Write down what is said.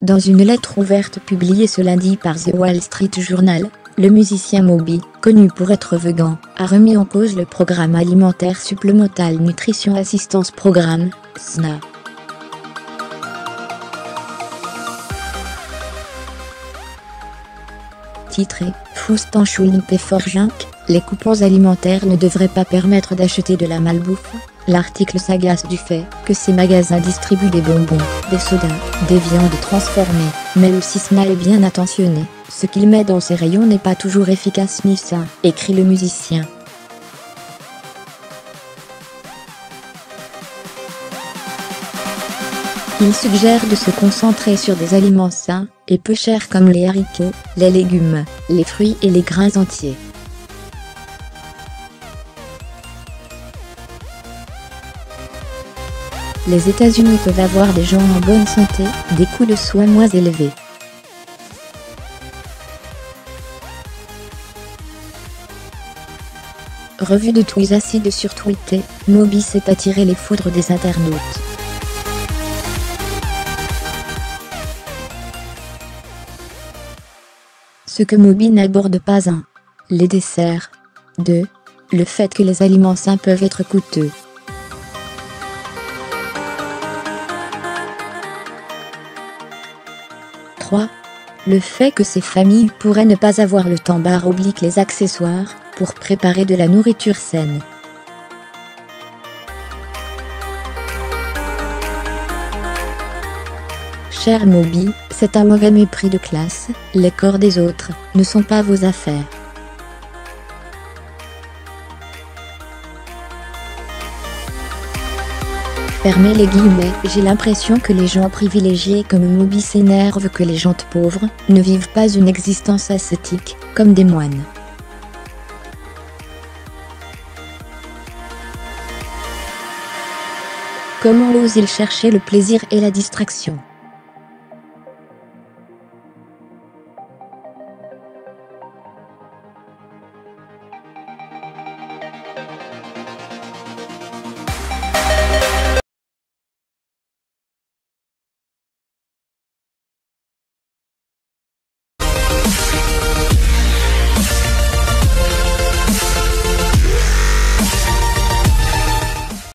Dans une lettre ouverte publiée ce lundi par The Wall Street Journal, le musicien Moby, connu pour être vegan, a remis en cause le programme alimentaire Supplemental Nutrition Assistance Programme, SNA. Titré « Food Stamps pay for junk », les coupons alimentaires ne devraient pas permettre d'acheter de la malbouffe. L'article s'agace du fait que ces magasins distribuent des bonbons, des sodas, des viandes transformées. Même si SNA est bien intentionné, ce qu'il met dans ses rayons n'est pas toujours efficace ni sain, écrit le musicien. Il suggère de se concentrer sur des aliments sains et peu chers comme les haricots, les légumes, les fruits et les grains entiers. Les États-Unis peuvent avoir des gens en bonne santé, des coûts de soins moins élevés. Revue de tous les acides sur Twitter, Moby s'est attiré les foudres des internautes. Ce que Moby n'aborde pas 1. Les desserts. 2. Le fait que les aliments sains peuvent être coûteux. 3. Le fait que ces familles pourraient ne pas avoir le temps / les accessoires pour préparer de la nourriture saine. Cher Moby, c'est un mauvais mépris de classe, les corps des autres ne sont pas vos affaires. Fermez les guillemets. J'ai l'impression que les gens privilégiés comme Moby s'énervent que les gens pauvres ne vivent pas une existence ascétique, comme des moines. Comment osent-ils chercher le plaisir et la distraction ?